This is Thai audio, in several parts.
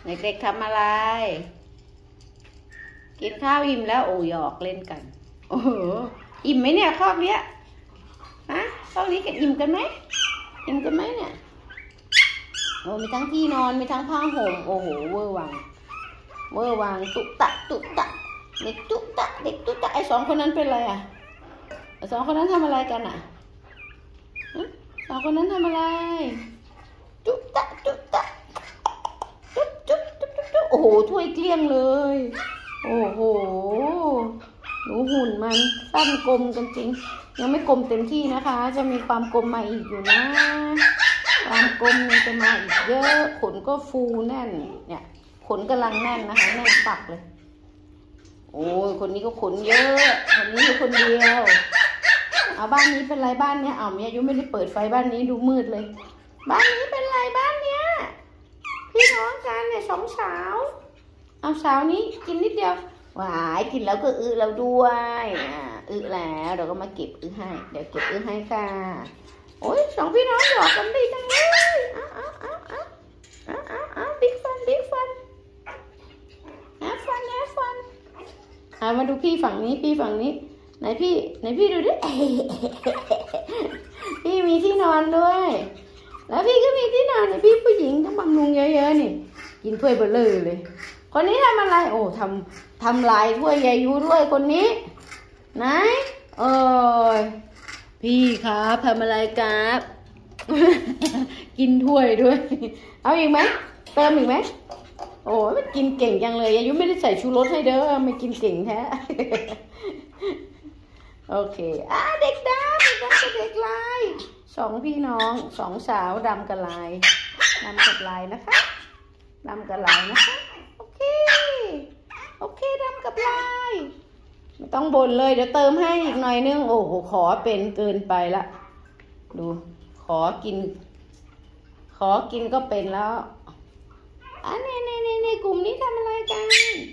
เด็กๆทำอะไรกินข้าวอิ่มแล้วโอ้หยอกเล่นกันโอ้โหอิ่มไหมเนี่ยครอบเนี้ยฮะครอบนี้กันอิ่มกันไหมอิ่มกันไหมเนี่ยโอ้มีทั้งที่นอนมีทั้งผ้าห่มโอ้โหเวอร์วังตุตะเด็กตุตะไอ้สองคนนั้นเป็นอะไรอ่ะสองคนนั้นทำอะไรกันอ่ะสองคนนั้นทำอะไรตุตะจุ๊โอ้โหถ้วยเกลี้ยงเลยโอ้โหหนูหุ่นมันสั้นกลมกันจริงยังไม่กลมเต็มที่นะคะจะมีความกลมมาอีกอยู่นะความกลมมันจะมาอีกเยอะขนก็ฟูแน่นเนี่ยขนกำลังแน่นนะคะแน่นปักเลยโอ้ยคนนี้ก็ขนเยอะคนนี้อยู่คนเดียวเอาบ้านนี้เป็นไรบ้านเนี้ยมีอายุไม่ได้เปิดไฟบ้านนี้ดูมืดเลยบ้านนี้เป็นไรบ้านเนี้ยพี่น้องกันเนี่ยสองสาวเอาสาวนี้กินนิดเดียวหวายกินแล้วก็เราด้วยแล้วเราก็มาเก็บให้เดี๋ยวเก็บให้ค่ะโอ้ยสองพี่น้องหยอกกันดีจังเลยบิ๊กฟันมาดูพี่ฝั่งนี้ไหนพี่ดูดิพี่มีที่นอนด้วยแล้วพี่ก็มีที่นอนเนี่ยพี่ผู้หญิงต้องบำรุงเยอะๆนี่กินถ้วยเบลเลอร์เลยคนนี้ทำอะไรโอ้ทำลายถ้วยยายุด้วยคนนี้ไหนพี่ครับทำอะไรครับกินถ้วยด้วยเอาอีกไหมเติมอีกไหมโอ้มันกินเก่งจังเลยยายุไม่ได้ใส่ชูรสให้เด้อไม่กินเก่งแท้โอเคเด็กดำกับเด็กลายสองพี่น้องสองสาวดำกับลายนะคะดำกับลายนะคะโอเคดำกับลายไม่ต้องบ่นเลยเดี๋ยวเติมให้อีกหน่อยนึงโอ้โหขอเป็นเกินไปละดูขอกินก็เป็นแล้วในกลุ่มนี้ทำอะไรกัน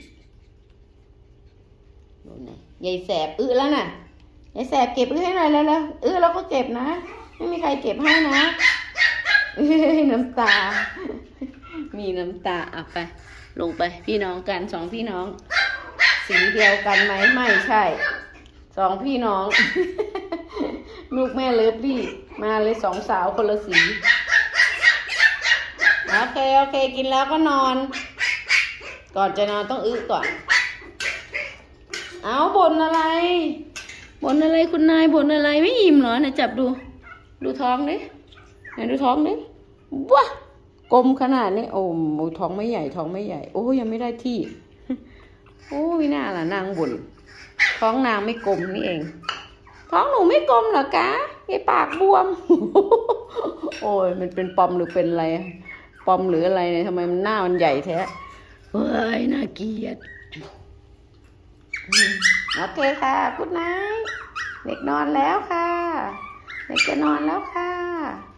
ดูไหนยายแสบแล้วน่ะยายแสบเก็บให้หน่อยแล้วเราก็เก็บนะไม่มีใครเก็บให้นะน้ำตามีน้ำตาไปลงไปพี่น้องกันสองพี่น้องสีเดียวกันไหมไม่ใช่สองพี่น้องลูกแม่เลิฟลี่มาเลยสองสาวคนละสีโอเคกินแล้วก็นอนก่อนจะนอนต้องก่อนเอาบ่นอะไรคุณนายบ่นอะไรไม่อิ่มเหรอไหนจับดูท้องดิไหนดูท้องดิว้ากลมขนาดนี้โอ้ท้องไม่ใหญ่โอ้ยังไม่ได้ที่โอ้ยน่าล่ะนางบ่นท้องนางไม่กลมนี่เองท้องหนูไม่กลมเหรอกะไอ้ปากบวมโอ้ยมันเป็นปอมหรือเป็นอะไรปอมหรืออะไรเนี่ยทำไมมันหน้ามันใหญ่แท้เฮ้ยน่าเกลียดโอเคค่ะกุ๊ดไนท์เด็กนอนแล้วค่ะเด็กจะนอนแล้วค่ะ